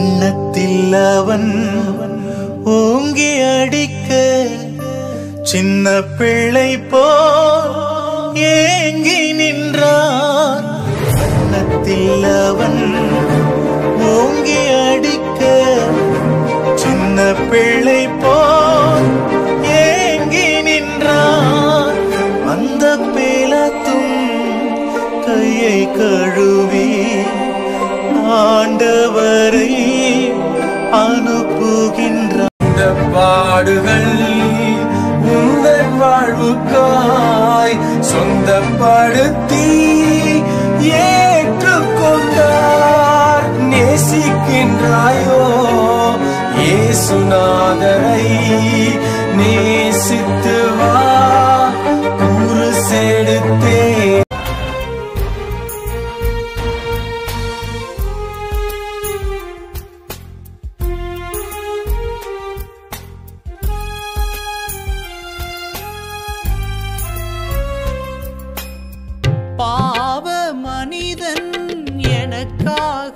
கன்னத்தில் அவன் ஓங்கி அடிக்க சின்ன பிள்ளை போல் ஏங்கி நின்றான். கன்னத்தில் அவன் ஓங்கி அடிக்க சின்ன பிள்ளை போல் ஏங்கி நின்றான். அந்த பேலத்தும் கையை கழுவி ஆண்டவரை அனுப்புகின்றான். இந்த பாடுகள் உங்கள் வாழ்வுக்காய் சொந்தப்படுத்தி ஏற்றுக்கொண்டார். நேசிக்கின்றாயோ இயேசுநாதரை? நேசித்து வா கூறு செலுத்தே. பாவ மனிதன் எனக்காக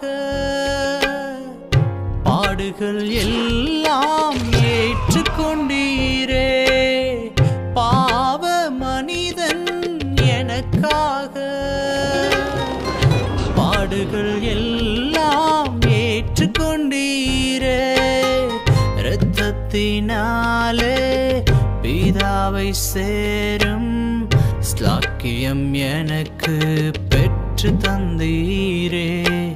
பாடுகள் எல்லாம் ஏற்றுக்கொண்டீரே. பாவ மனிதன் எனக்காக பாடுகள் எல்லாம் ஏற்றுக்கொண்டீரே. இரத்தத்தினாலே பிதாவை சேரும் ஸ்லாக்கியம் எனக்கு பெற்று தந்தீரே.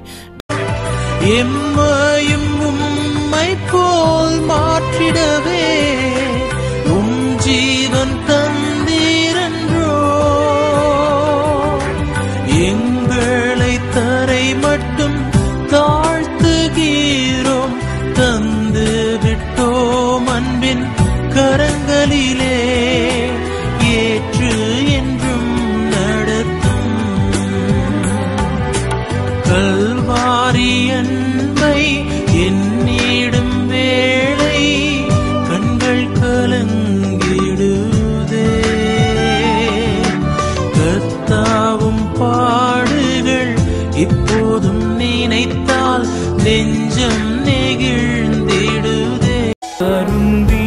எம்மையும் உம்மை போல் மாற்றிடவே உம் ஜீவன் தந்தீரன்றோ. எங்களை தரை மட்டும் தாழ்த்துகிறோம், தந்து விட்டோம் அன்பின் கரங்களிலே. ஏற்று என்றும் நடத்தும் கல்வாரி அன்பை எண்ணிடும் வேளை கண்கள் கலங்கிடுதே. கர்த்தாவும் பாடுகள் இப்போதும் நினைத்தால் நெஞ்சம் நெகிழ்ந்திடுதே. அருந்தி